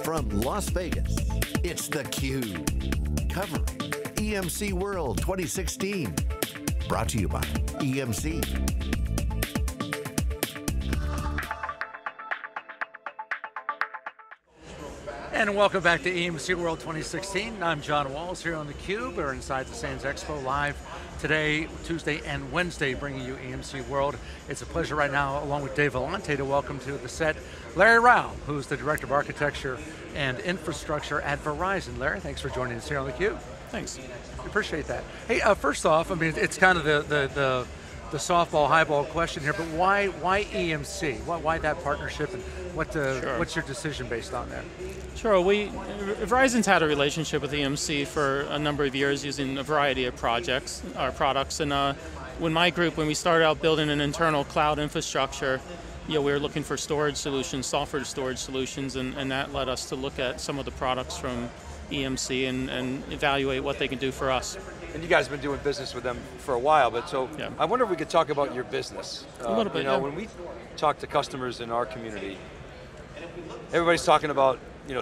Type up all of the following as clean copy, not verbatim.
From Las Vegas, it's theCUBE, covering EMC World 2016. Brought to you by EMC. And welcome back to EMC World 2016. I'm John Walls here on theCUBE. We're inside the Sands Expo live today, Tuesday and Wednesday, bringing you EMC World. It's a pleasure right now, along with Dave Vellante, to welcome to the set Larry Rao, who's the Director of Architecture and Infrastructure at Verizon. Larry, thanks for joining us here on theCUBE. Thanks. Appreciate that. Hey, first off, I mean, it's kind of the softball, highball question here, but why EMC? Why that partnership, and what's your decision based on that? Sure, Verizon's had a relationship with EMC for a number of years using a variety of products, and when we started out building an internal cloud infrastructure, we were looking for storage solutions, software storage solutions, and that led us to look at some of the products from EMC and evaluate what they can do for us. And you guys have been doing business with them for a while, but yeah. I wonder if we could talk about your business. A little bit, When we talk to customers in our community, everybody's talking about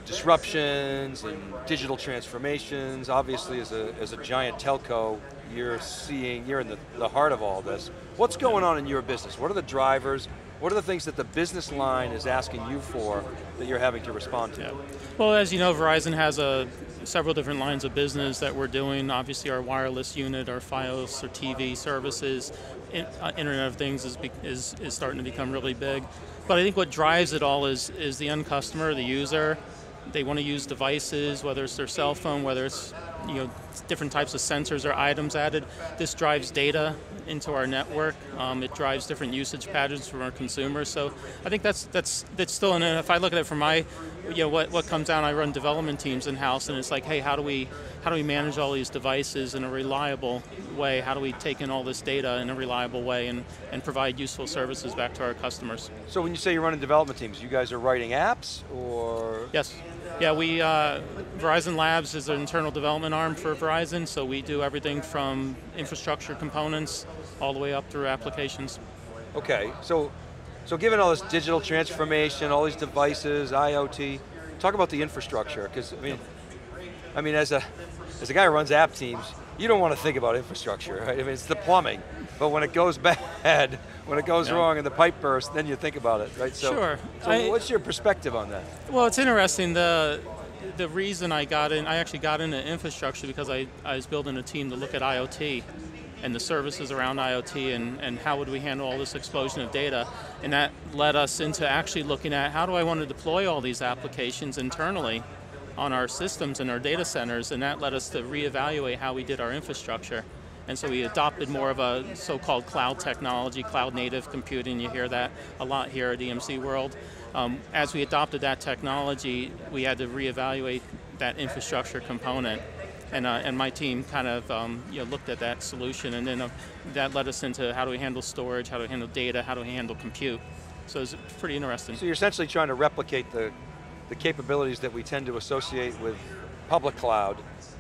disruptions and digital transformations. Obviously, as a giant telco, you're in the heart of all this. What's going on in your business? What are the drivers? What are the things that the business line is asking you for that you're having to respond to? Yeah. Well, as you know, Verizon has several different lines of business that we're doing. Obviously, our wireless unit, our Fios or TV services, Internet of Things is starting to become really big. But I think what drives it all is the end customer, the user. They want to use devices, whether it's their cell phone, whether it's different types of sensors or items added. This drives data into our network. It drives different usage patterns from our consumers. So I think that's still, and if I look at it from what comes down, I run development teams in-house, and it's like, hey, how do we manage all these devices in a reliable way? How do we take in all this data in a reliable way and provide useful services back to our customers? So when you say you're running development teams, you guys are writing apps, or? Yes. Yeah, Verizon Labs is an internal development arm for Verizon, so we do everything from infrastructure components all the way up through applications. Okay, so given all this digital transformation, all these devices, IoT, talk about the infrastructure, because I mean, as a guy who runs app teams, you don't want to think about infrastructure, right? I mean, it's the plumbing, but when it goes bad, when it goes wrong and the pipe bursts, then you think about it, right? So, sure. So what's your perspective on that? Well, it's interesting. The reason I actually got into infrastructure because I was building a team to look at IoT and the services around IoT and how would we handle all this explosion of data. And that led us into actually looking at how do I want to deploy all these applications internally on our systems and our data centers, and that led us to reevaluate how we did our infrastructure. And so we adopted more of a so-called cloud technology, cloud native computing. You hear that a lot here at EMC World. As we adopted that technology, we had to reevaluate that infrastructure component. And my team kind of looked at that solution, and then that led us into how do we handle storage, how do we handle data, how do we handle compute. So it's pretty interesting. So you're essentially trying to replicate the capabilities that we tend to associate with public cloud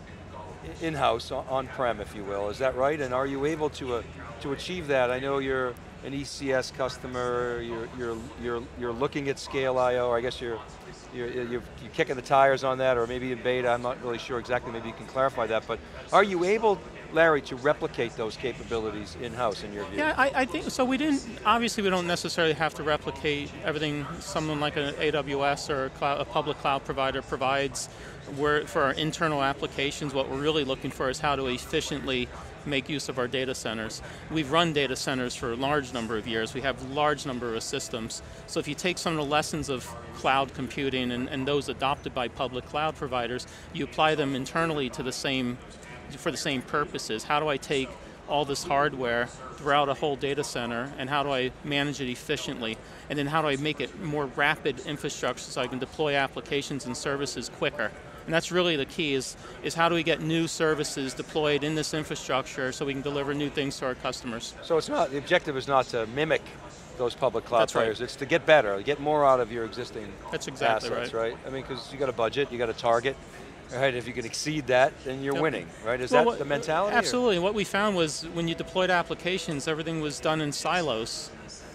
in-house, on-prem, if you will. Is that right? And are you able to achieve that? I know you're an ECS customer. You're looking at Scale IO. I guess you're kicking the tires on that, or maybe in beta. I'm not really sure exactly. Maybe you can clarify that. But are you able, Larry, to replicate those capabilities in-house in your view? Yeah, I think so. Obviously we don't necessarily have to replicate everything someone like an AWS or a public cloud provider provides. For our internal applications, what we're really looking for is how to efficiently make use of our data centers. We've run data centers for a large number of years. We have a large number of systems. So if you take some of the lessons of cloud computing and those adopted by public cloud providers, you apply them internally to for the same purposes. How do I take all this hardware throughout a whole data center, and how do I manage it efficiently? And then how do I make it more rapid infrastructure so I can deploy applications and services quicker? And that's really the key, is how do we get new services deployed in this infrastructure so we can deliver new things to our customers. So the objective is not to mimic those public cloud players. Right. It's to get better, get more out of your existing assets, right? I mean, because you got a budget, you got a target, right? If you can exceed that, then you're winning, right? Is that the mentality? Absolutely, and what we found was when you deployed applications, everything was done in silos.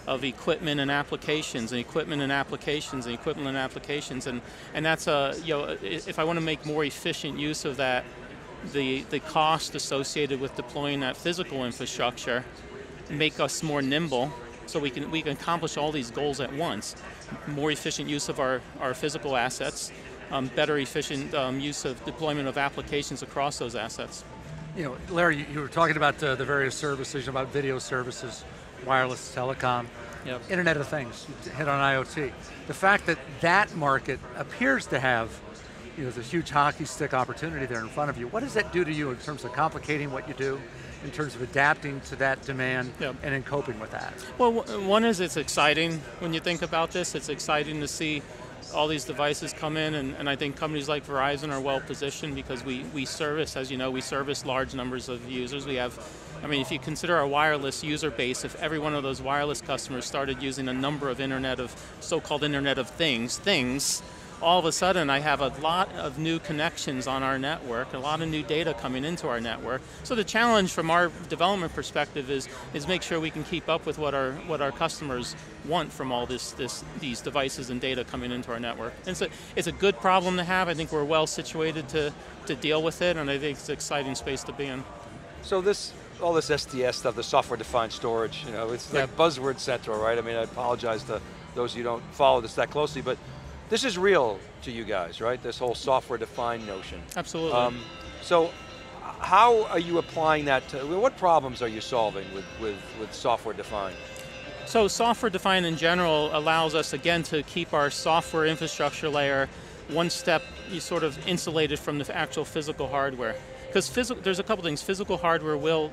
of equipment and applications and equipment and applications and equipment and applications, and that's if I want to make more efficient use of that, the cost associated with deploying that physical infrastructure, make us more nimble, so we can accomplish all these goals at once. More efficient use of our physical assets, better efficient use of deployment of applications across those assets. You know, Larry, you were talking about the various services, about video services, wireless, telecom, Yep. Internet of Things, you hit on IoT. The fact that that market appears to have, you know, the huge hockey stick opportunity there in front of you, what does that do to you in terms of complicating what you do, in terms of adapting to that demand, Yep. and in coping with that? Well, one is it's exciting when you think about this. It's exciting to see all these devices come in, and I think companies like Verizon are well positioned because we service, as you know, we service large numbers of users. We have, I mean, if you consider our wireless user base, if every one of those wireless customers started using a number of so-called Internet of Things, all of a sudden I have a lot of new connections on our network, a lot of new data coming into our network. So the challenge from our development perspective is make sure we can keep up with what our customers want from all these devices and data coming into our network. And so it's a good problem to have. I think we're well situated to deal with it, and I think it's an exciting space to be in. So all this SDS stuff, the software-defined storage, you know, it's like buzzword central, right? I mean, I apologize to those of you who don't follow this that closely, but this is real to you guys, right? This whole software-defined notion. Absolutely. So how are you applying that to, what problems are you solving with software-defined? So software-defined in general allows us, again, to keep our software infrastructure layer one step sort of insulated from the actual physical hardware. Because there's a couple things. Physical hardware will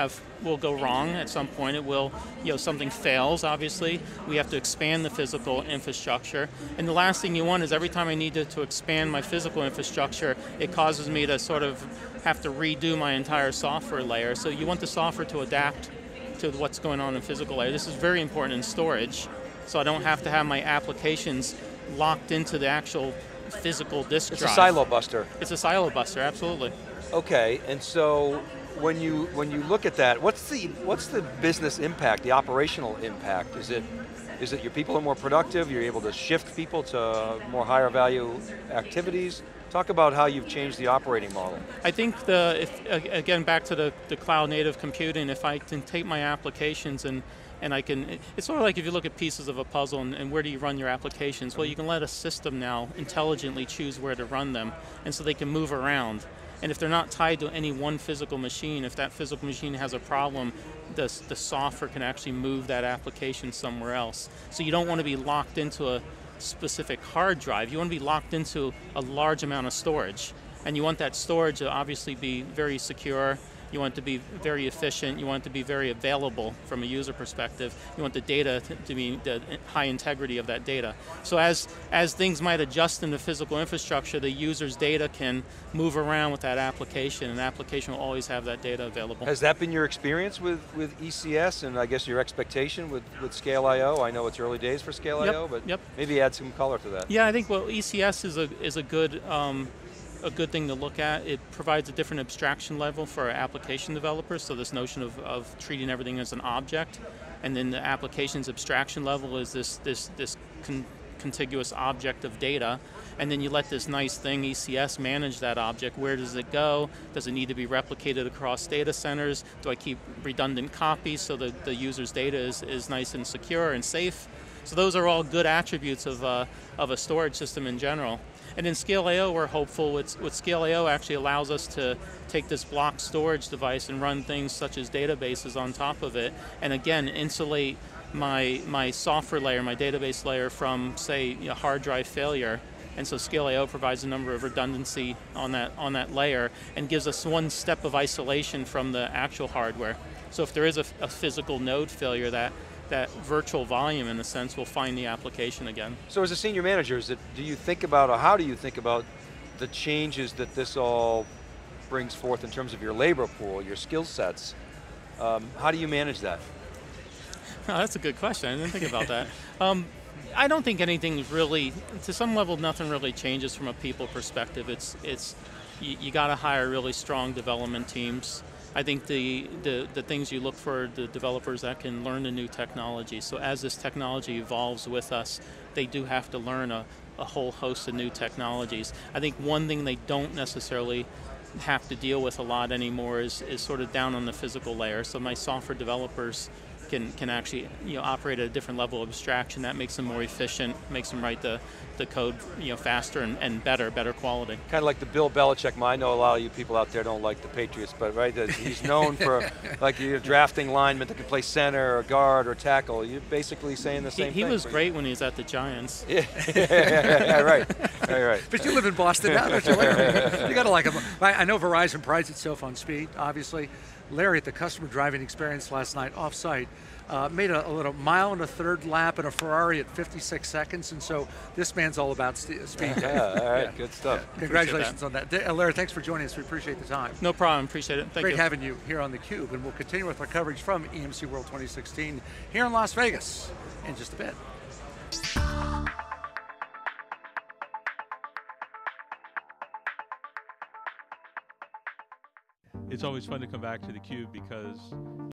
go wrong at some point. It will, something fails, obviously. We have to expand the physical infrastructure. And the last thing you want is every time I need to expand my physical infrastructure, it causes me to sort of have to redo my entire software layer. So you want the software to adapt to what's going on in physical layer. This is very important in storage, so I don't have to have my applications locked into the actual physical disk drive. It's a silo buster. It's a silo buster, absolutely. Okay, and so when you look at that, what's the business impact, the operational impact? Is it your people are more productive? You're able to shift people to more higher value activities? Talk about how you've changed the operating model. I think again back to the cloud native computing, if I can take my applications and I can, it's sort of like if you look at pieces of a puzzle and where do you run your applications? Well, you can let a system now intelligently choose where to run them, and so they can move around. And if they're not tied to any one physical machine, if that physical machine has a problem, the software can actually move that application somewhere else. So you don't want to be locked into a specific hard drive. You want to be locked into a large amount of storage. And you want that storage to obviously be very secure. You want it to be very efficient. You want it to be very available from a user perspective. You want the data to be the high integrity of that data. So as things might adjust in the physical infrastructure, the user's data can move around with that application, and the application will always have that data available. Has that been your experience with ECS, and I guess your expectation with Scale.io? I know it's early days for Scale.io, but maybe add some color to that. Yeah, I think ECS is a good thing to look at. It provides a different abstraction level for our application developers, so this notion of treating everything as an object, and then the application's abstraction level is this contiguous object of data, and then you let this nice thing, ECS, manage that object. Where does it go? Does it need to be replicated across data centers? Do I keep redundant copies so that the user's data is nice and secure and safe? So those are all good attributes of a storage system in general. And in Scale.io, we're hopeful. What Scale.io actually allows us to take this block storage device and run things such as databases on top of it, and again, insulate my software layer, my database layer from, say, hard drive failure. And so Scale.io provides a number of redundancy on that layer and gives us one step of isolation from the actual hardware. So if there is a physical node failure, that virtual volume, in a sense, will find the application again. So as a senior manager, do you think about, or how do you think about the changes that this all brings forth in terms of your labor pool, your skill sets? How do you manage that? Oh, that's a good question. I didn't think about that. I don't think anything really, to some level, nothing really changes from a people perspective. You got to hire really strong development teams. I think the things you look for, the developers that can learn the new technology. So as this technology evolves with us, they do have to learn a whole host of new technologies. I think one thing they don't necessarily have to deal with a lot anymore is sort of down on the physical layer. So my software developers can actually operate at a different level of abstraction. That makes them more efficient, makes them write the code faster and better quality. Kind of like the Bill Belichick. I know a lot of you people out there don't like the Patriots, but right, he's known for like your drafting lineman that can play center or guard or tackle. You're basically saying the same thing. He was great when he was at the Giants. Yeah, right. But you live in Boston now, don't you, Larry? You got to like him. I know Verizon prides itself on speed, obviously. Larry at the customer driving experience last night off-site made a little mile and a third lap in a Ferrari at 56 seconds, and so this man's all about speed. Yeah, all right, good stuff. Yeah. Congratulations on that. Larry, thanks for joining us. We appreciate the time. No problem, appreciate it. Thank you. Great having you here on theCUBE, and we'll continue with our coverage from EMC World 2016 here in Las Vegas in just a bit. It's always fun to come back to theCUBE because